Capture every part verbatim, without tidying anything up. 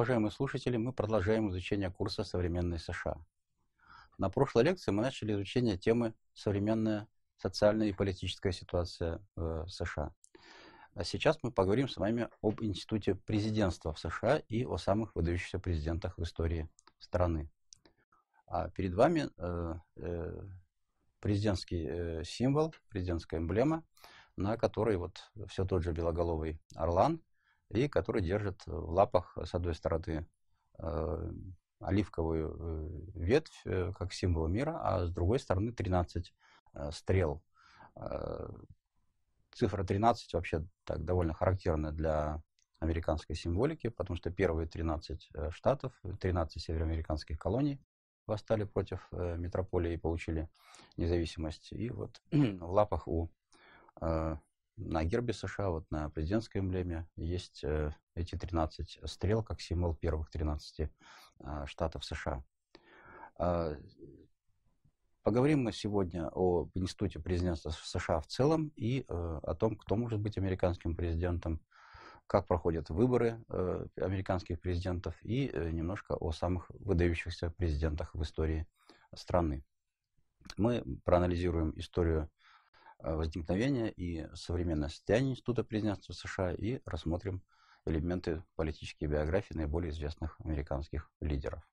Уважаемые слушатели, мы продолжаем изучение курса «Современные США». На прошлой лекции мы начали изучение темы «Современная социальная и политическая ситуация в США». А сейчас мы поговорим с вами об институте президентства в США и о самых выдающихся президентах в истории страны. А перед вами э, э, президентский э, символ, президентская эмблема, на которой вот все тот же белоголовый орлан, и который держит в лапах, с одной стороны, э, оливковую э, ветвь, э, как символ мира, а с другой стороны тринадцать э, стрел. Э, цифра тринадцать вообще так довольно характерна для американской символики, потому что первые тринадцать штатов, тринадцать североамериканских колоний восстали против э, метрополии и получили независимость. И вот в лапах у э, на гербе США, вот на президентской эмблеме, есть э, эти тринадцать стрел, как символ первых тринадцати э, штатов США. Э, поговорим мы сегодня об институте президентства США в целом и э, о том, кто может быть американским президентом, как проходят выборы э, американских президентов и э, немножко о самых выдающихся президентах в истории страны. Мы проанализируем историю возникновения и современное состояние института президентства США и рассмотрим элементы политической биографии наиболее известных американских лидеров.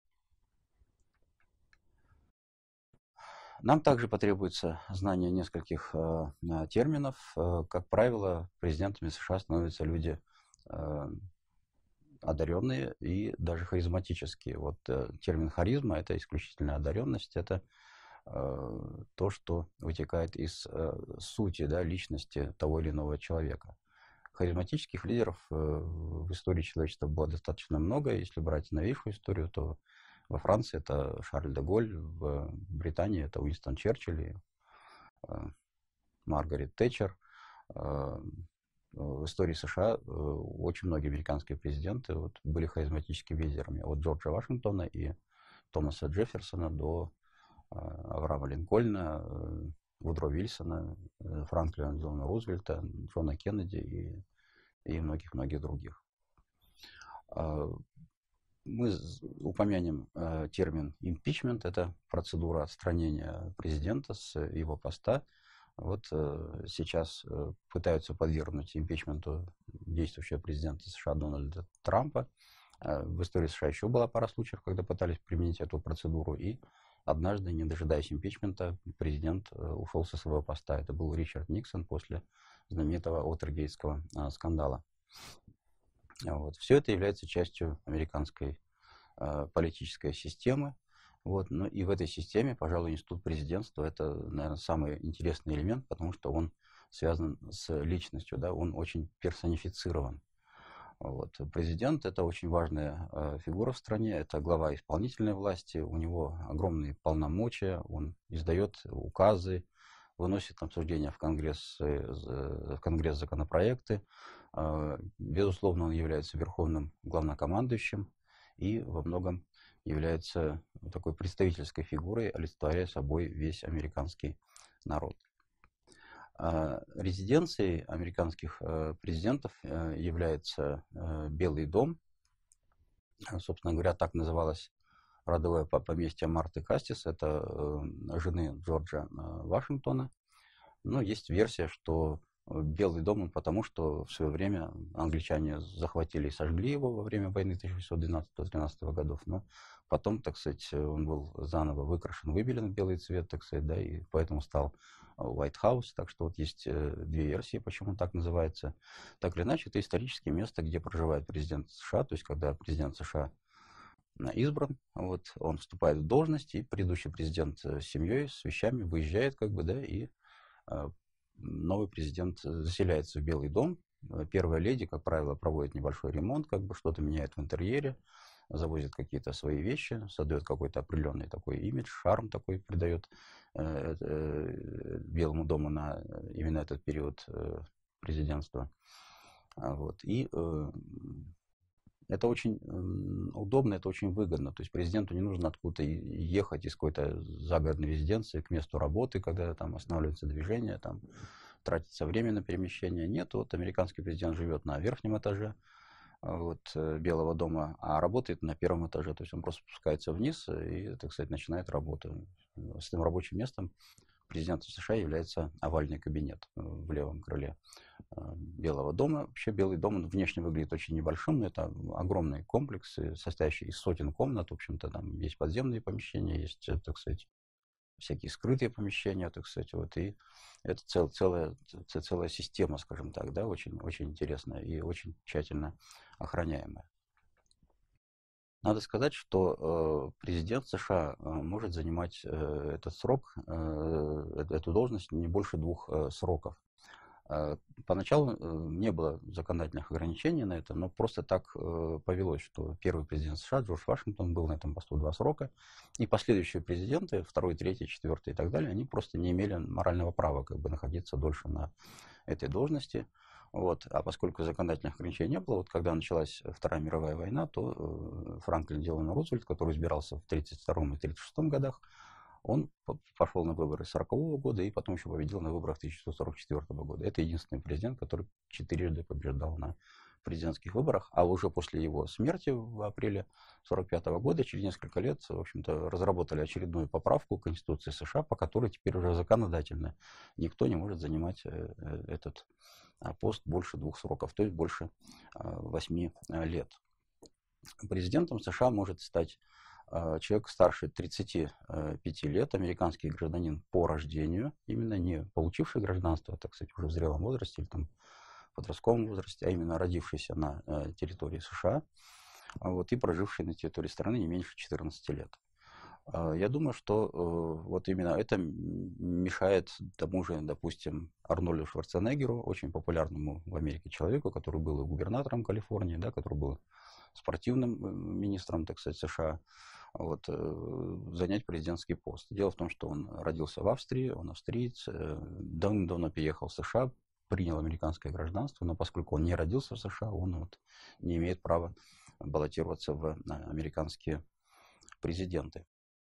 Нам также потребуется знание нескольких э, терминов. Э, как правило, президентами США становятся люди э, одаренные и даже харизматические. Вот э, термин харизма – это исключительная одаренность, это то, что вытекает из э, сути, да, личности того или иного человека. Харизматических лидеров э, в истории человечества было достаточно много. Если брать новейшую историю, то во Франции это Шарль де Голль, в Британии это Уинстон Черчилль, э, Маргарет Тэтчер. Э, в истории США э, очень многие американские президенты вот, были харизматическими лидерами. От Джорджа Вашингтона и Томаса Джефферсона до Авраама Линкольна, Вудро Вильсона, Франклина Делано Рузвельта, Джона Кеннеди и, и многих-многих других. Мы упомянем термин импичмент, это процедура отстранения президента с его поста. Вот сейчас пытаются подвергнуть импичменту действующего президента США Дональда Трампа. В истории США еще была пара случаев, когда пытались применить эту процедуру, и однажды, не дожидаясь импичмента, президент ушел со своего поста. Это был Ричард Никсон после знаменитого Уотергейтского скандала. Вот. Все это является частью американской э, политической системы. Вот. Но и в этой системе, пожалуй, институт президентства – это, наверное, самый интересный элемент, потому что он связан с личностью, да, он очень персонифицирован. Вот. Президент – это очень важная э, фигура в стране, это глава исполнительной власти, у него огромные полномочия, он издает указы, выносит на обсуждение в Конгресс, э, в Конгресс законопроекты. Э, безусловно, он является верховным главнокомандующим и во многом является такой представительской фигурой, олицетворяя собой весь американский народ. Резиденцией американских президентов является Белый дом. Собственно говоря, так называлось родовое поместье Марты Кастис. Это жены Джорджа Вашингтона. Но есть версия, что Белый дом он потому, что в свое время англичане захватили и сожгли его во время войны тысяча восемьсот двенадцатого-тринадцатого годов, но потом, так сказать, он был заново выкрашен, выбелен в белый цвет, так сказать, да, и поэтому стал White House, так что вот есть две версии, почему он так называется. Так или иначе, это историческое место, где проживает президент США, то есть когда президент США избран, вот, он вступает в должность, и предыдущий президент с семьей, с вещами выезжает, как бы, да, и новый президент заселяется в Белый дом. Первая леди, как правило, проводит небольшой ремонт, как бы что-то меняет в интерьере, завозит какие-то свои вещи, создает какой-то определенный такой имидж, шарм такой придает э, э, Белому дому на именно этот период э, президентства. Вот. И э, это очень удобно, это очень выгодно. То есть президенту не нужно откуда-то ехать из какой-то загородной резиденции к месту работы, когда там останавливается движение, там тратится время на перемещение. Нет, вот американский президент живет на верхнем этаже, вот, Белого дома, а работает на первом этаже. То есть он просто спускается вниз и, так сказать, начинает работу. С этим рабочим местом президента США является овальный кабинет в левом крыле Белого дома. Вообще Белый дом внешне выглядит очень небольшим, но это огромный комплекс, состоящий из сотен комнат. В общем-то, там есть подземные помещения, есть, так сказать, всякие скрытые помещения, так сказать, вот, и это цел, целая, целая система, скажем так, да, очень, очень интересная и очень тщательно охраняемая. Надо сказать, что э, президент США э, может занимать э, этот срок, э, эту должность не больше двух э, сроков. Э, поначалу э, не было законодательных ограничений на это, но просто так э, повелось, что первый президент США, Джордж Вашингтон, был на этом посту два срока, и последующие президенты, второй, третий, четвертый и так далее, они просто не имели морального права как бы находиться дольше на этой должности. Вот. А поскольку законодательных ограничений не было, вот когда началась Вторая мировая война, то э, Франклин Делано Рузвельт, который избирался в тридцать втором и тридцать шестом годах, он пошел на выборы сорокового года и потом еще победил на выборах тысяча девятьсот сорок четвёртого года. Это единственный президент, который четырежды побеждал на президентских выборах, а уже после его смерти в апреле сорок пятого года, через несколько лет, в общем-то, разработали очередную поправку Конституции США, по которой теперь уже законодательно никто не может занимать этот пост больше двух сроков, то есть больше восьми лет. Президентом США может стать человек старше тридцати пяти лет, американский гражданин по рождению, именно не получивший гражданство, так сказать, уже в зрелом возрасте или там в подростковом возрасте, а именно родившийся на территории США, вот, и проживший на территории страны не меньше четырнадцати лет. Я думаю, что вот именно это мешает тому же, допустим, Арнольду Шварценеггеру, очень популярному в Америке человеку, который был и губернатором Калифорнии, да, который был спортивным министром, так сказать, США, вот, занять президентский пост. Дело в том, что он родился в Австрии, он австриец, давно-давно переехал в США, принял американское гражданство, но поскольку он не родился в США, он вот не имеет права баллотироваться в американские президенты.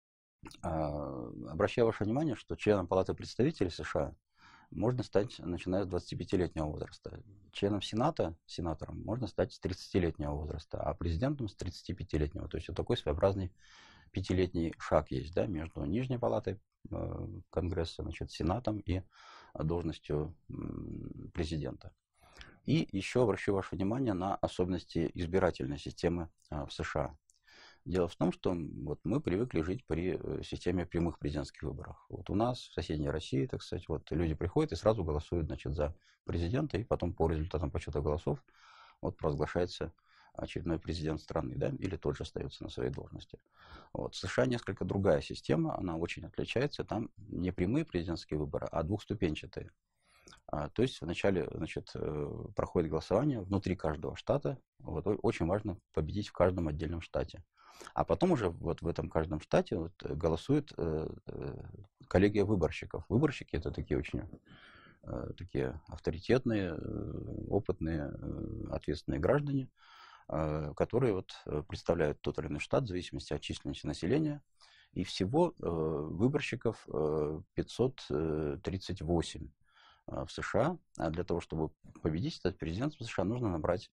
Обращаю ваше внимание, что членом Палаты представителей США можно стать, начиная с двадцатипятилетнего возраста. Членом Сената, сенатором, можно стать с тридцатилетнего возраста, а президентом с тридцатипятилетнего. То есть вот такой своеобразный пятилетний шаг есть, да, между Нижней Палатой э, Конгресса, значит, Сенатом и должностью э, президента. И еще обращу ваше внимание на особенности избирательной системы э, в США. Дело в том, что вот мы привыкли жить при системе прямых президентских выборов. Вот у нас, в соседней России, так сказать, вот люди приходят и сразу голосуют, значит, за президента, и потом по результатам подсчета голосов вот провозглашается очередной президент страны, да, или тот же остается на своей должности. Вот. В США несколько другая система, она очень отличается. Там не прямые президентские выборы, а двухступенчатые. А, то есть вначале, значит, проходит голосование внутри каждого штата. Вот, очень важно победить в каждом отдельном штате. А потом уже вот в этом каждом штате вот голосует э, коллегия выборщиков. Выборщики это такие очень э, такие авторитетные, опытные, ответственные граждане, э, которые вот представляют тот или иной штат в зависимости от численности населения. И всего э, выборщиков э, пятьсот тридцать восемь в США. А для того, чтобы победить, стать президентом США, нужно набрать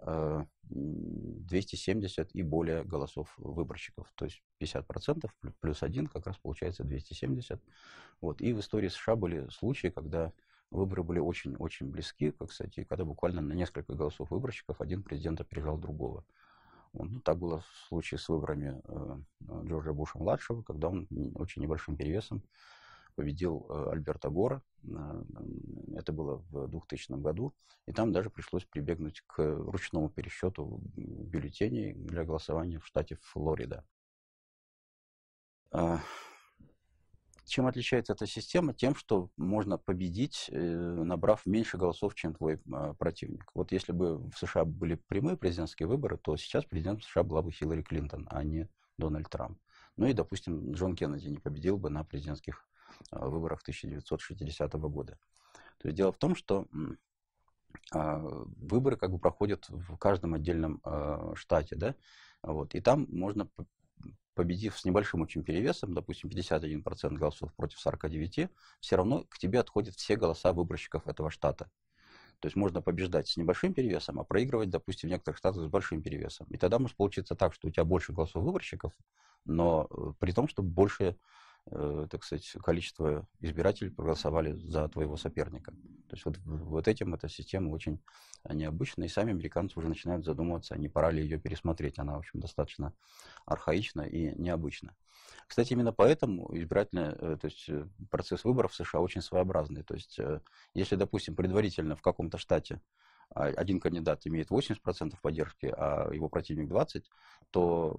двести семьдесят и более голосов выборщиков. То есть пятьдесят процентов плюс один как раз получается двести семьдесят. Вот. И в истории США были случаи, когда выборы были очень-очень близки, как, кстати, когда буквально на несколько голосов выборщиков один президент опережал другого. Ну, так было в случае с выборами Джорджа Буша-младшего, когда он очень небольшим перевесом победил Альберто Гора. Это было в двухтысячном году. И там даже пришлось прибегнуть к ручному пересчету бюллетеней для голосования в штате Флорида. Чем отличается эта система? Тем, что можно победить, набрав меньше голосов, чем твой противник. Вот если бы в США были прямые президентские выборы, то сейчас президентом США была бы Хиллари Клинтон, а не Дональд Трамп. Ну и, допустим, Джон Кеннеди не победил бы на президентских выборах тысяча девятьсот шестидесятого года. То есть дело в том, что выборы как бы проходят в каждом отдельном штате, да, вот, и там можно, победив с небольшим очень перевесом, допустим, пятьдесят один процент голосов против сорока девяти, все равно к тебе отходят все голоса выборщиков этого штата. То есть можно побеждать с небольшим перевесом, а проигрывать, допустим, в некоторых штатах с большим перевесом. И тогда может получиться так, что у тебя больше голосов выборщиков, но при том, что больше, э, так сказать, количество избирателей проголосовали за твоего соперника. То есть вот, вот этим эта система очень необычная, и сами американцы уже начинают задумываться, не пора ли ее пересмотреть. Она, в общем, достаточно архаична и необычна. Кстати, именно поэтому избирательный, то есть процесс выборов в США очень своеобразный. То есть, если, допустим, предварительно в каком-то штате один кандидат имеет восемьдесят процентов поддержки, а его противник двадцать процентов, то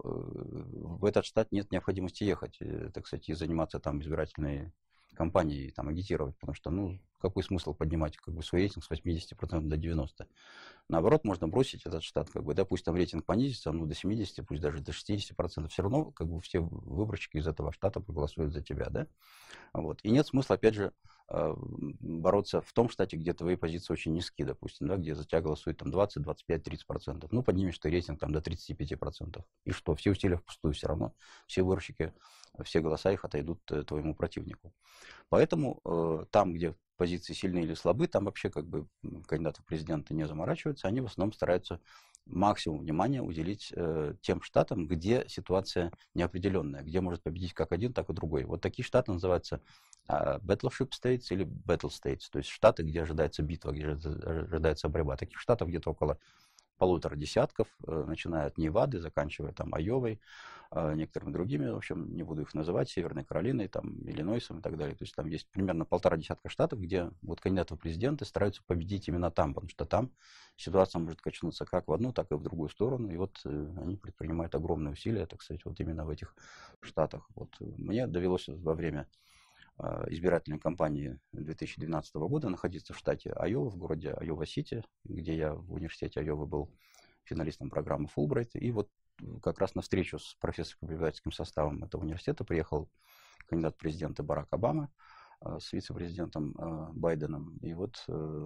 в этот штат нет необходимости ехать, так сказать, и заниматься там избирательной кампанией, там, агитировать, потому что, ну, какой смысл поднимать как бы свой рейтинг с восьмидесяти процентов до девяноста процентов. Наоборот, можно бросить этот штат, как бы, да, пусть там рейтинг понизится, ну, до семидесяти, пусть даже до шестидесяти процентов, все равно, как бы, все выборщики из этого штата проголосуют за тебя, да. Вот. И нет смысла, опять же, бороться в том штате, где твои позиции очень низки, допустим, да, где за тебя голосует там двадцать, двадцать пять, тридцать процентов. Ну, поднимешь ты рейтинг там до тридцати пяти процентов. И что? Все усилия впустую все равно. Все выборщики, все голоса их отойдут твоему противнику. Поэтому э, там, где позиции сильные или слабы, там вообще как бы кандидаты в президенты не заморачиваются, они в основном стараются максимум внимания уделить э, тем штатам, где ситуация неопределенная, где может победить как один, так и другой. Вот такие штаты называются э, Battleship States или Battle States, то есть штаты, где ожидается битва, где ожидается борьба. Таких штатов где-то около полутора десятков, начиная от Невады, заканчивая там Айовой, некоторыми другими, в общем, не буду их называть, Северной Каролиной, там, Иллинойсом и так далее. То есть там есть примерно полтора десятка штатов, где вот кандидаты в президенты стараются победить именно там, потому что там ситуация может качнуться как в одну, так и в другую сторону. И вот они предпринимают огромные усилия, так сказать, вот именно в этих штатах. Вот мне довелось во время избирательной кампании две тысячи двенадцатого года находиться в штате Айова, в городе Айова-Сити, где я в университете Айовы был финалистом программы Фулбрайт. И вот как раз на встречу с профессорско-преподавательским составом этого университета приехал кандидат в президенты Барак Обама с вице-президентом Байденом. И вот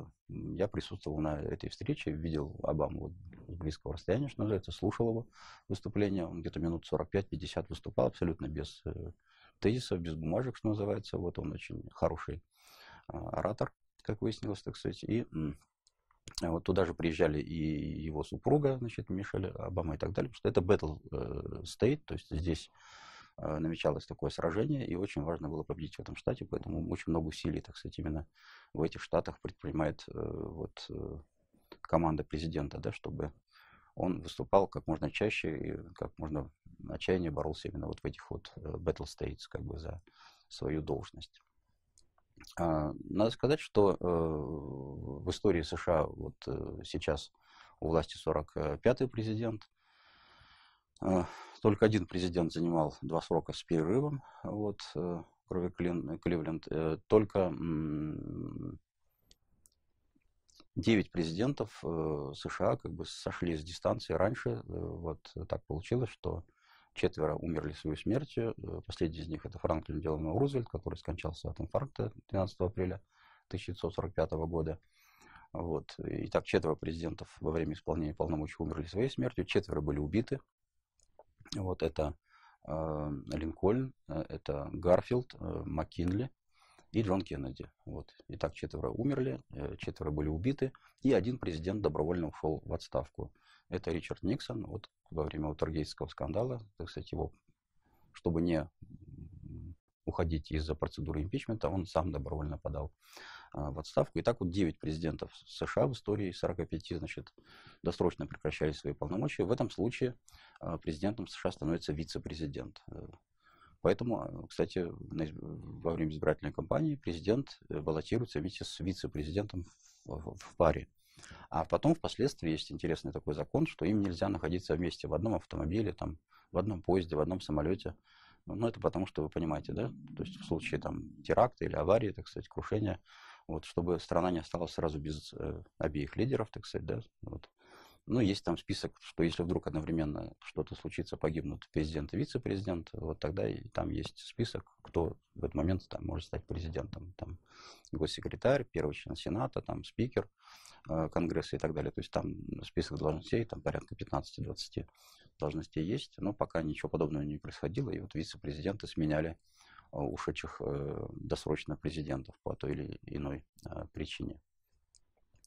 я присутствовал на этой встрече, видел Обаму вот с близкого расстояния, что называется, слушал его выступление. Он где-то минут сорок пять пятьдесят выступал абсолютно без тезисов, без бумажек, что называется. Вот он очень хороший оратор, как выяснилось, так сказать. И вот туда же приезжали и его супруга, значит, Мишель Обама и так далее, потому что это Battle State, то есть здесь намечалось такое сражение, и очень важно было победить в этом штате, поэтому очень много усилий, так сказать, именно в этих штатах предпринимает вот команда президента, да, чтобы он выступал как можно чаще и как можно отчаяннее боролся именно вот в этих вот battle states, как бы за свою должность. Надо сказать, что в истории США вот сейчас у власти сорок пятый президент. Только один президент занимал два срока с перерывом, вот, кроме Кливленд. Только девять президентов США как бы сошли с дистанции раньше. Вот так получилось, что четверо умерли своей смертью. Последний из них это Франклин Делано Рузвельт, который скончался от инфаркта двенадцатого апреля тысяча девятьсот сорок пятого года. Вот. Итак, четверо президентов во время исполнения полномочий умерли своей смертью, четверо были убиты. Вот это э, Линкольн, это Гарфилд, э, Маккинли и Джон Кеннеди. Вот. Итак, четверо умерли, четверо были убиты, и один президент добровольно ушел в отставку. Это Ричард Никсон. Вот во время Уотергейтского скандала, так сказать, его, чтобы не уходить из-за процедуры импичмента, он сам добровольно подал а, в отставку. И так вот девять президентов США в истории сорока пяти, значит, досрочно прекращали свои полномочия. В этом случае а, президентом США становится вице-президент. Поэтому, кстати, во время избирательной кампании президент баллотируется вместе с вице-президентом в, в паре. А потом, впоследствии, есть интересный такой закон, что им нельзя находиться вместе в одном автомобиле, там, в одном поезде, в одном самолете. Ну, это потому, что вы понимаете, да? То есть в случае там теракта или аварии, так сказать, крушения, вот, чтобы страна не осталась сразу без э, обеих лидеров, так сказать, да, вот. Ну, есть там список, что если вдруг одновременно что-то случится, погибнут президент и вице-президент, вот тогда и там есть список, кто в этот момент там может стать президентом. Там госсекретарь, первый член Сената, там спикер э, Конгресса и так далее. То есть там список должностей, там порядка пятнадцати-двадцати должностей есть, но пока ничего подобного не происходило, и вот вице-президенты сменяли э, ушедших э, досрочно президентов по той или иной э, причине.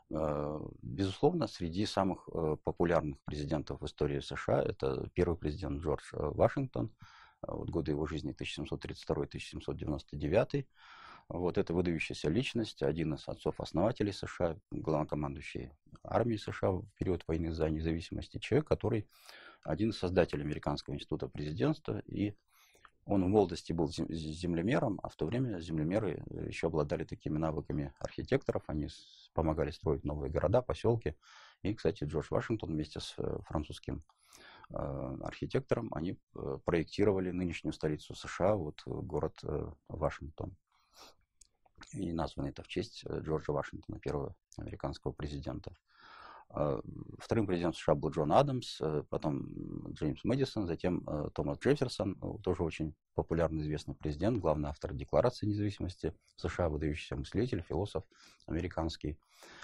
Безусловно, среди самых популярных президентов в истории США это первый президент Джордж Вашингтон, вот годы его жизни тысяча семьсот тридцать второй — тысяча семьсот девяносто девятый. Вот это выдающаяся личность, один из отцов-основателей США, главнокомандующий армией США в период войны за независимость, человек, который один из создателей Американского института президентства, и он в молодости был землемером, а в то время землемеры еще обладали такими навыками архитекторов, они помогали строить новые города, поселки. И, кстати, Джордж Вашингтон вместе с французским архитектором, они проектировали нынешнюю столицу США, вот город Вашингтон. И названо это в честь Джорджа Вашингтона, первого американского президента. Вторым президентом США был Джон Адамс, потом Джеймс Мэдисон, затем Томас Джефферсон, тоже очень популярный, известный президент, главный автор Декларации независимости США, выдающийся мыслитель, философ американский.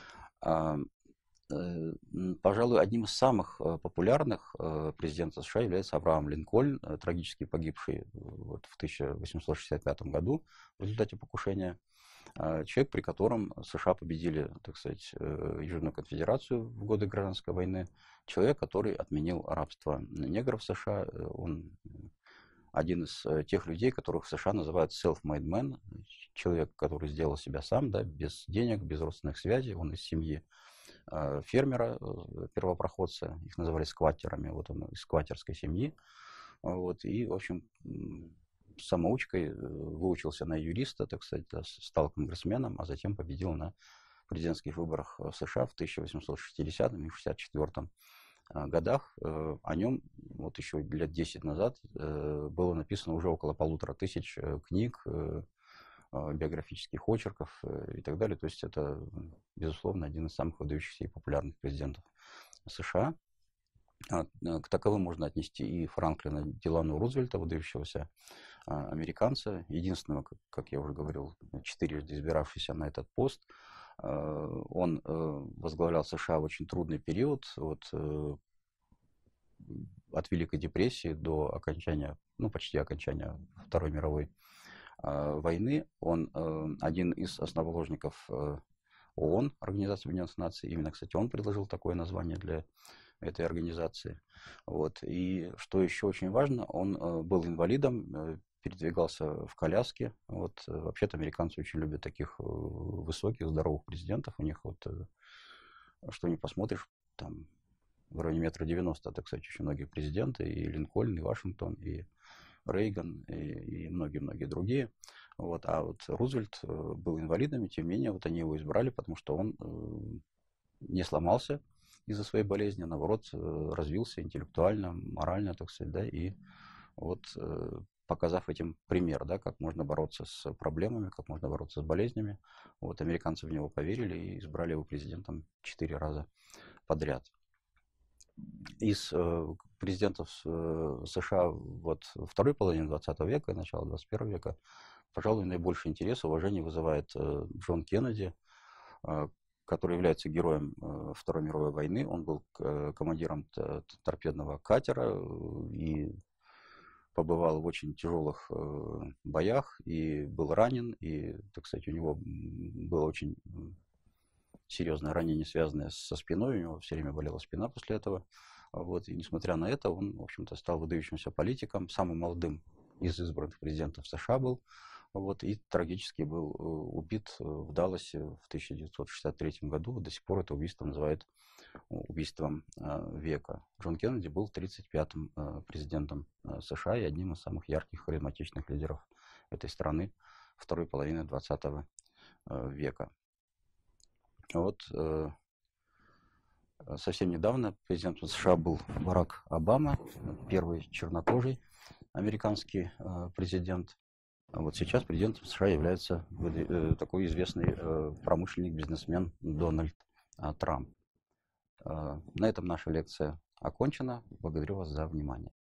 Пожалуй, одним из самых популярных президентов США является Авраам Линкольн, трагически погибший вот в тысяча восемьсот шестьдесят пятом году в результате покушения. Человек, при котором США победили, так сказать, Южную конфедерацию в годы гражданской войны. Человек, который отменил рабство негров в США. Он один из тех людей, которых в США называют self-made man. Человек, который сделал себя сам, да, без денег, без родственных связей. Он из семьи фермера, первопроходца. Их называли скваттерами. Вот он из скваттерской семьи. Вот, и, в общем, самоучкой выучился на юриста, так сказать, стал конгрессменом, а затем победил на президентских выборах в США в тысяча восемьсот шестидесятом и шестьдесят четвёртом годах. О нем вот еще лет десять назад было написано уже около полутора тысяч книг, биографических очерков и так далее. То есть это, безусловно, один из самых выдающихся и популярных президентов США. К таковым можно отнести и Франклина Делано Рузвельта, выдающегося американца, единственного, как я уже говорил, четырежды избиравшийся на этот пост. Он возглавлял США в очень трудный период, вот, от Великой депрессии до окончания, ну, почти окончания Второй мировой войны. Он один из основоположников ООН, Организации Объединенных Наций. Именно, кстати, он предложил такое название для этой организации. Вот. И что еще очень важно, он был инвалидом, передвигался в коляске. Вот. Вообще-то американцы очень любят таких высоких, здоровых президентов. У них вот, что не посмотришь, там в районе метра девяносто, так сказать, очень многие президенты, и Линкольн, и Вашингтон, и Рейган, и многие-многие другие. Вот. А вот Рузвельт был инвалидом, и тем не менее вот они его избрали, потому что он не сломался из-за своей болезни, наоборот, развился интеллектуально, морально, так сказать, да, и вот показав этим пример, да, как можно бороться с проблемами, как можно бороться с болезнями, вот американцы в него поверили и избрали его президентом четыре раза подряд. Из президентов США вот второй половины двадцатого века и начала двадцать первого века, пожалуй, наибольший интерес и уважение вызывает Джон Кеннеди, который является героем Второй мировой войны. Он был командиром торпедного катера и побывал в очень тяжелых боях, и был ранен, и, так сказать, у него было очень серьезное ранение, связанное со спиной, у него все время болела спина после этого. Вот. И несмотря на это, он, в общем-то, стал выдающимся политиком, самым молодым из избранных президентов США был. Вот, и трагически был убит в Далласе в тысяча девятьсот шестьдесят третьем году. До сих пор это убийство называют убийством века. Джон Кеннеди был тридцать пятым президентом США и одним из самых ярких, харизматичных лидеров этой страны второй половины двадцатого века. Вот совсем недавно президентом США был Барак Обама, первый чернокожий американский президент. Вот сейчас президентом США является такой известный промышленник, бизнесмен Дональд Трамп. На этом наша лекция окончена. Благодарю вас за внимание.